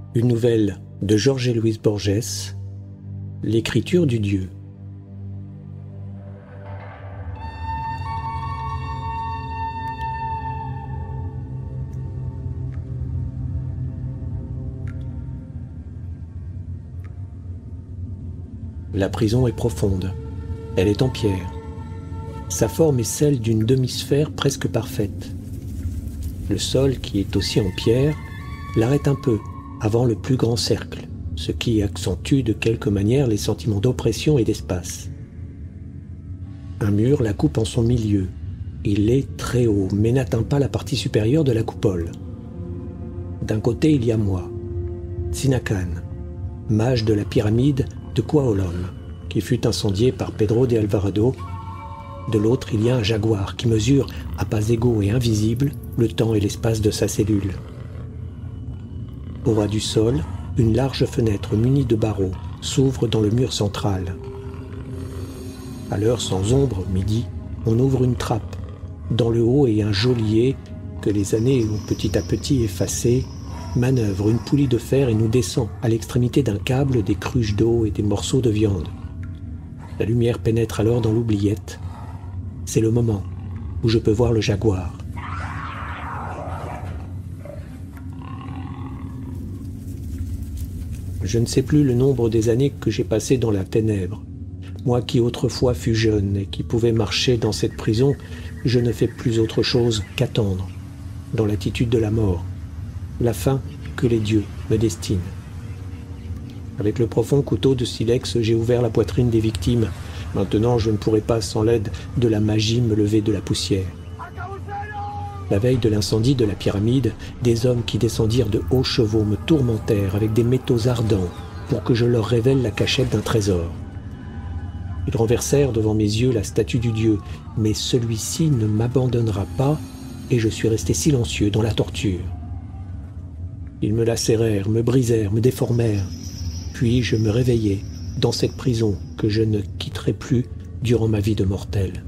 Une nouvelle de Jorge Luis Borges, L'écriture du Dieu. La prison est profonde. Elle est en pierre. Sa forme est celle d'une demi-sphère presque parfaite. Le sol, qui est aussi en pierre, l'arrête un peu avant le plus grand cercle, ce qui accentue de quelque manière les sentiments d'oppression et d'espace. Un mur la coupe en son milieu. Il est très haut, mais n'atteint pas la partie supérieure de la coupole. D'un côté, il y a moi, Sinacan, mage de la pyramide de Cuaolom, qui fut incendié par Pedro de Alvarado. De l'autre, il y a un jaguar qui mesure, à pas égaux et invisibles, le temps et l'espace de sa cellule. Au ras du sol, une large fenêtre munie de barreaux s'ouvre dans le mur central. À l'heure sans ombre, midi, on ouvre une trappe. Dans le haut est un geôlier que les années ont petit à petit effacé, manœuvre une poulie de fer et nous descend à l'extrémité d'un câble des cruches d'eau et des morceaux de viande. La lumière pénètre alors dans l'oubliette. C'est le moment où je peux voir le jaguar. Je ne sais plus le nombre des années que j'ai passées dans la ténèbre. Moi qui autrefois fus jeune et qui pouvais marcher dans cette prison, je ne fais plus autre chose qu'attendre, dans l'attitude de la mort, la fin que les dieux me destinent. Avec le profond couteau de silex, j'ai ouvert la poitrine des victimes. Maintenant, je ne pourrai pas, sans l'aide de la magie, me lever de la poussière. La veille de l'incendie de la pyramide, des hommes qui descendirent de hauts chevaux me tourmentèrent avec des métaux ardents pour que je leur révèle la cachette d'un trésor. Ils renversèrent devant mes yeux la statue du dieu, mais celui-ci ne m'abandonnera pas et je suis resté silencieux dans la torture. Ils me lacérèrent, me brisèrent, me déformèrent. Puis je me réveillai dans cette prison que je ne quitterai plus durant ma vie de mortel.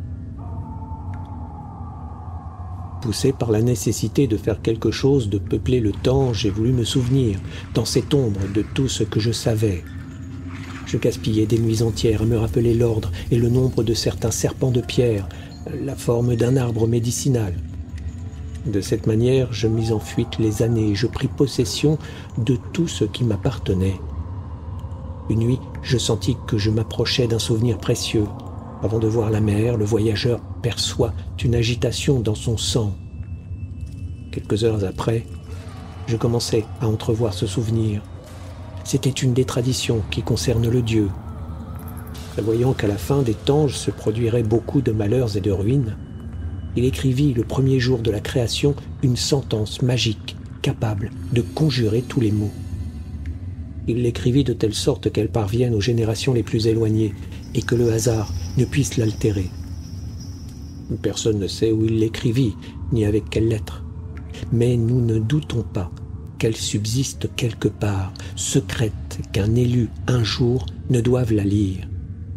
Poussé par la nécessité de faire quelque chose, de peupler le temps, j'ai voulu me souvenir, dans cette ombre, de tout ce que je savais. Je gaspillais des nuits entières à me rappeler l'ordre et le nombre de certains serpents de pierre, la forme d'un arbre médicinal. De cette manière, je mis en fuite les années et je pris possession de tout ce qui m'appartenait. Une nuit, je sentis que je m'approchais d'un souvenir précieux. Avant de voir la mer, le voyageur perçoit une agitation dans son sang. Quelques heures après, je commençais à entrevoir ce souvenir. C'était une des traditions qui concerne le Dieu. Prévoyant qu'à la fin des temps se produiraient beaucoup de malheurs et de ruines, il écrivit le premier jour de la création une sentence magique capable de conjurer tous les maux. Il l'écrivit de telle sorte qu'elle parvienne aux générations les plus éloignées et que le hasard ne puisse l'altérer. Personne ne sait où il l'écrivit, ni avec quelle lettre. Mais nous ne doutons pas qu'elle subsiste quelque part, secrète, qu'un élu, un jour, ne doive la lire.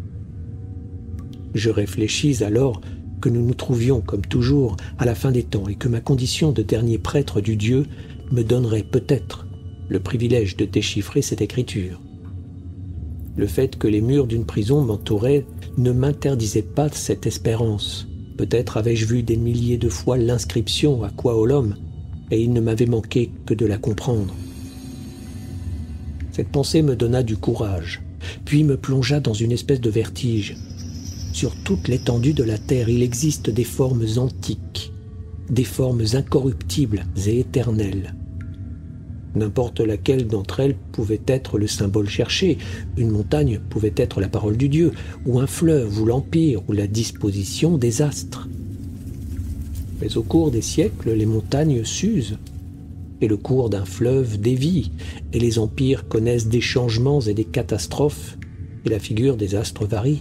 Je réfléchis alors que nous nous trouvions, comme toujours, à la fin des temps et que ma condition de dernier prêtre du Dieu me donnerait peut-être le privilège de déchiffrer cette écriture. Le fait que les murs d'une prison m'entouraient ne m'interdisait pas cette espérance. Peut-être avais-je vu des milliers de fois l'inscription à Cuaolom, et il ne m'avait manqué que de la comprendre. Cette pensée me donna du courage, puis me plongea dans une espèce de vertige. Sur toute l'étendue de la terre, il existe des formes antiques, des formes incorruptibles et éternelles. N'importe laquelle d'entre elles pouvait être le symbole cherché. Une montagne pouvait être la parole du Dieu, ou un fleuve, ou l'empire, ou la disposition des astres. Mais au cours des siècles, les montagnes s'usent, et le cours d'un fleuve dévie, et les empires connaissent des changements et des catastrophes, et la figure des astres varie.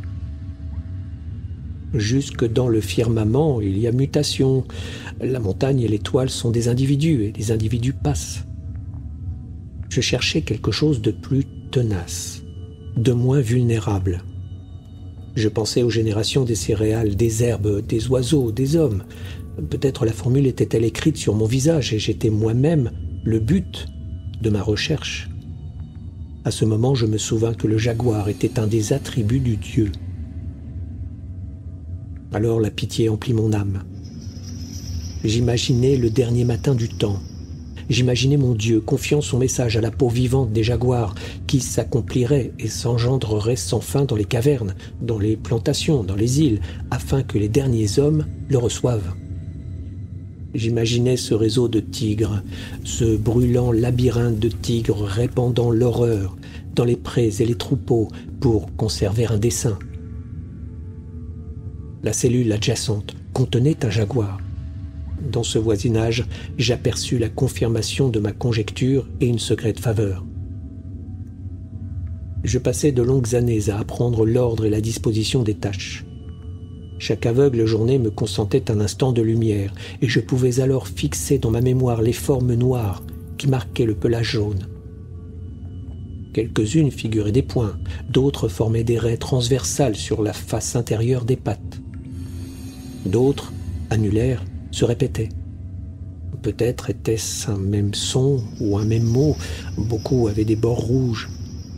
Jusque dans le firmament, il y a mutation. La montagne et l'étoile sont des individus, et les individus passent. Je cherchais quelque chose de plus tenace, de moins vulnérable. Je pensais aux générations des céréales, des herbes, des oiseaux, des hommes. Peut-être la formule était-elle écrite sur mon visage et j'étais moi-même le but de ma recherche. À ce moment, je me souvins que le jaguar était un des attributs du Dieu. Alors la pitié emplit mon âme. J'imaginais le dernier matin du temps. J'imaginais mon Dieu confiant son message à la peau vivante des jaguars qui s'accomplirait et s'engendrerait sans fin dans les cavernes, dans les plantations, dans les îles, afin que les derniers hommes le reçoivent. J'imaginais ce réseau de tigres, ce brûlant labyrinthe de tigres répandant l'horreur dans les prés et les troupeaux pour conserver un dessein. La cellule adjacente contenait un jaguar. Dans ce voisinage, j'aperçus la confirmation de ma conjecture et une secrète faveur. Je passais de longues années à apprendre l'ordre et la disposition des tâches. Chaque aveugle journée me consentait un instant de lumière, et je pouvais alors fixer dans ma mémoire les formes noires qui marquaient le pelage jaune. Quelques-unes figuraient des points, d'autres formaient des raies transversales sur la face intérieure des pattes. D'autres, annulaires, se répétaient. Peut-être était-ce un même son ou un même mot, beaucoup avaient des bords rouges.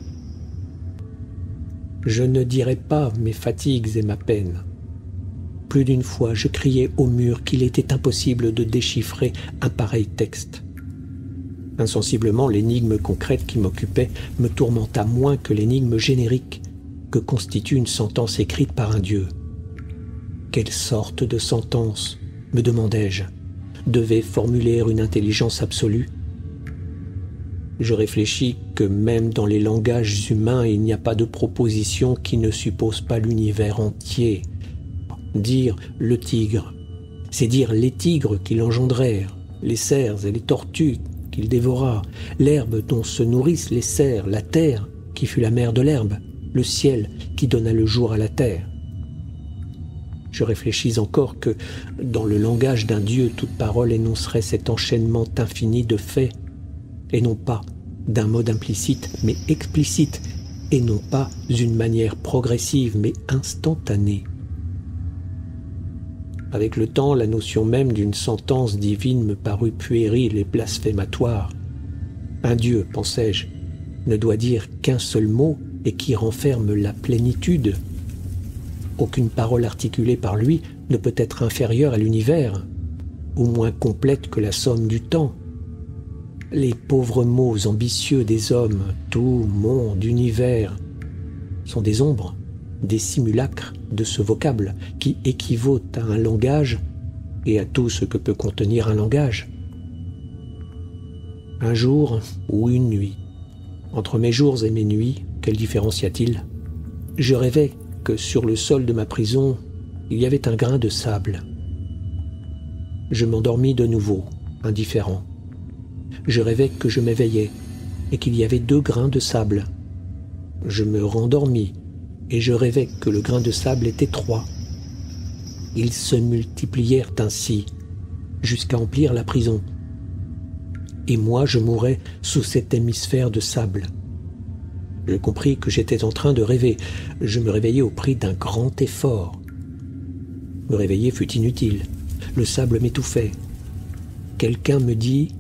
Je ne dirais pas mes fatigues et ma peine. Plus d'une fois, je criais au mur qu'il était impossible de déchiffrer un pareil texte. Insensiblement, l'énigme concrète qui m'occupait me tourmenta moins que l'énigme générique que constitue une sentence écrite par un dieu. Quelle sorte de sentence, me demandai-je, devait formuler une intelligence absolue? Je réfléchis que même dans les langages humains, il n'y a pas de proposition qui ne suppose pas l'univers entier. Dire le tigre, c'est dire les tigres qui l'engendrèrent, les cerfs et les tortues qu'il dévora, l'herbe dont se nourrissent les cerfs, la terre qui fut la mère de l'herbe, le ciel qui donna le jour à la terre. Je réfléchis encore que, dans le langage d'un Dieu, toute parole énoncerait cet enchaînement infini de faits, et non pas d'un mode implicite, mais explicite, et non pas d'une manière progressive, mais instantanée. Avec le temps, la notion même d'une sentence divine me parut puérile et blasphématoire. Un Dieu, pensai-je, ne doit dire qu'un seul mot et qui renferme la plénitude. Aucune parole articulée par lui ne peut être inférieure à l'univers, ou moins complète que la somme du temps. Les pauvres mots ambitieux des hommes, tout, monde, univers, sont des ombres, des simulacres de ce vocable qui équivaut à un langage et à tout ce que peut contenir un langage. Un jour ou une nuit, entre mes jours et mes nuits, quelle différence y a-t-il? Je rêvais que sur le sol de ma prison, il y avait un grain de sable. Je m'endormis de nouveau, indifférent. Je rêvais que je m'éveillais et qu'il y avait 2 grains de sable. Je me rendormis et je rêvais que le grain de sable était 3. Ils se multiplièrent ainsi jusqu'à emplir la prison. Et moi, je mourais sous cet hémisphère de sable. Je compris que j'étais en train de rêver. Je me réveillai au prix d'un grand effort. Me réveiller fut inutile. Le sable m'étouffait. Quelqu'un me dit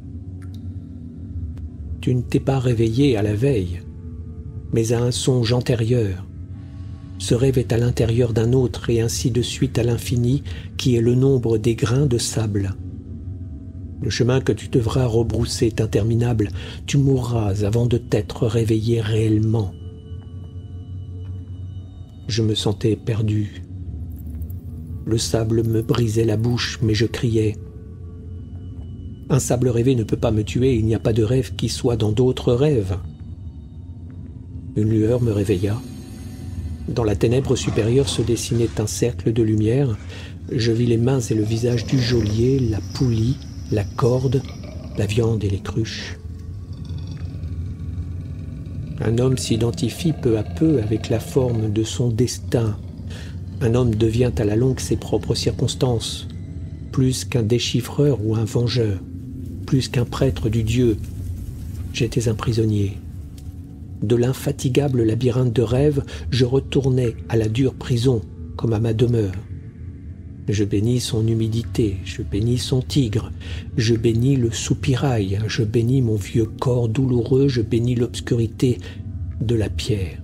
« Tu ne t'es pas réveillé à la veille, mais à un songe antérieur. Ce rêve est à l'intérieur d'un autre et ainsi de suite à l'infini qui est le nombre des grains de sable. Le chemin que tu devras rebrousser est interminable. Tu mourras avant de t'être réveillé réellement. » Je me sentais perdu. Le sable me brisait la bouche, mais je criais. Un sable rêvé ne peut pas me tuer, il n'y a pas de rêve qui soit dans d'autres rêves. Une lueur me réveilla. Dans la ténèbre supérieure se dessinait un cercle de lumière. Je vis les mains et le visage du geôlier, la poulie, la corde, la viande et les cruches. Un homme s'identifie peu à peu avec la forme de son destin. Un homme devient à la longue ses propres circonstances, plus qu'un déchiffreur ou un vengeur, plus qu'un prêtre du Dieu. J'étais un prisonnier. De l'infatigable labyrinthe de rêves, je retournais à la dure prison comme à ma demeure. Je bénis son humidité, je bénis son tigre, je bénis le soupirail, je bénis mon vieux corps douloureux, je bénis l'obscurité de la pierre.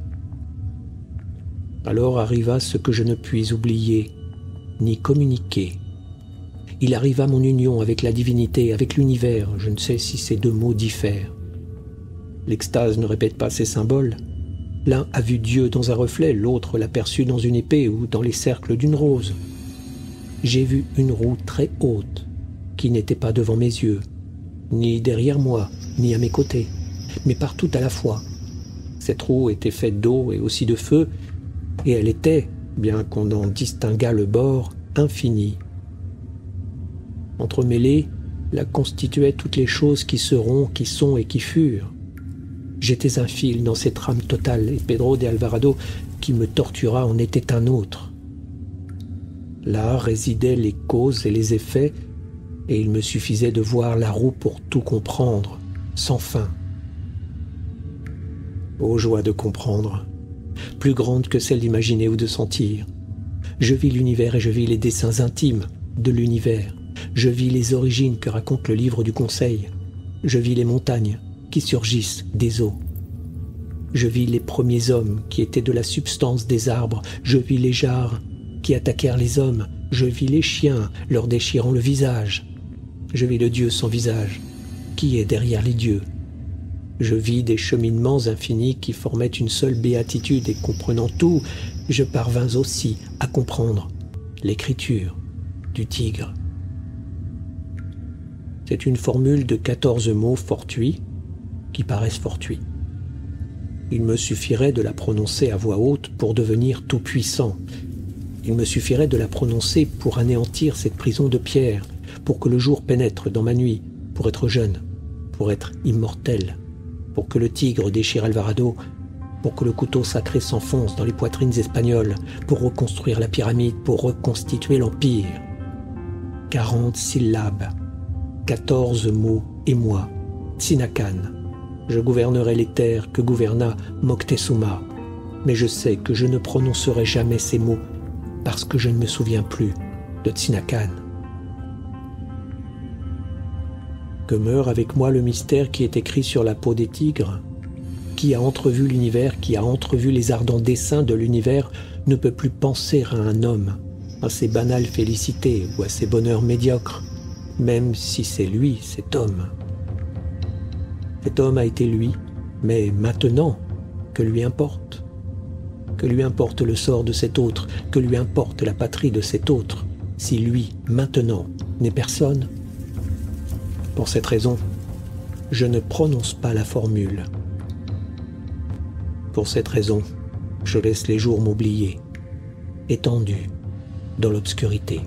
Alors arriva ce que je ne puis oublier, ni communiquer. Il arriva mon union avec la divinité, avec l'univers, je ne sais si ces deux mots diffèrent. L'extase ne répète pas ces symboles. L'un a vu Dieu dans un reflet, l'autre l'aperçut dans une épée ou dans les cercles d'une rose. J'ai vu une roue très haute, qui n'était pas devant mes yeux, ni derrière moi, ni à mes côtés, mais partout à la fois. Cette roue était faite d'eau et aussi de feu, et elle était, bien qu'on en distinguât le bord, infinie. Entremêlées, la constituaient toutes les choses qui seront, qui sont et qui furent. J'étais un fil dans cette trame totale, et Pedro de Alvarado, qui me tortura, en était un autre. Là résidaient les causes et les effets, et il me suffisait de voir la roue pour tout comprendre, sans fin. Ô joie de comprendre, plus grande que celle d'imaginer ou de sentir. Je vis l'univers et je vis les desseins intimes de l'univers. Je vis les origines que raconte le livre du Conseil. Je vis les montagnes qui surgissent des eaux. Je vis les premiers hommes qui étaient de la substance des arbres. Je vis les jarres qui attaquèrent les hommes. Je vis les chiens leur déchirant le visage. Je vis le Dieu sans visage, qui est derrière les dieux. Je vis des cheminements infinis qui formaient une seule béatitude, et comprenant tout, je parvins aussi à comprendre l'écriture du tigre. C'est une formule de 14 mots fortuits qui paraissent fortuits. Il me suffirait de la prononcer à voix haute pour devenir tout-puissant. Il me suffirait de la prononcer pour anéantir cette prison de pierre, pour que le jour pénètre dans ma nuit, pour être jeune, pour être immortel, pour que le tigre déchire Alvarado, pour que le couteau sacré s'enfonce dans les poitrines espagnoles, pour reconstruire la pyramide, pour reconstituer l'empire. 40 syllabes, 14 mots et moi, Tsinakan. Je gouvernerai les terres que gouverna Moctezuma, mais je sais que je ne prononcerai jamais ces mots parce que je ne me souviens plus de Tsinakan. Que meurt avec moi le mystère qui est écrit sur la peau des tigres. Qui a entrevu l'univers, qui a entrevu les ardents desseins de l'univers, ne peut plus penser à un homme, à ses banales félicités ou à ses bonheurs médiocres, même si c'est lui, cet homme. Cet homme a été lui, mais maintenant, que lui importe? Que lui importe le sort de cet autre? Que lui importe la patrie de cet autre? Si lui, maintenant, n'est personne? Pour cette raison, je ne prononce pas la formule. Pour cette raison, je laisse les jours m'oublier, étendu dans l'obscurité.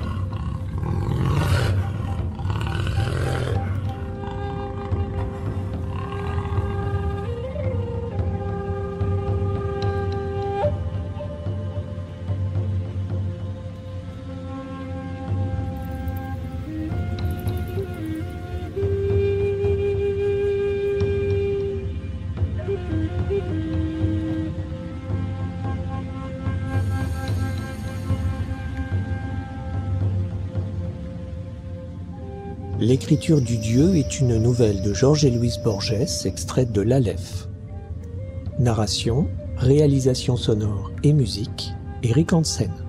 L'écriture du Dieu est une nouvelle de Jorge Luis Borges, extraite de l'Aleph. Narration, réalisation sonore et musique, Eric Hansen.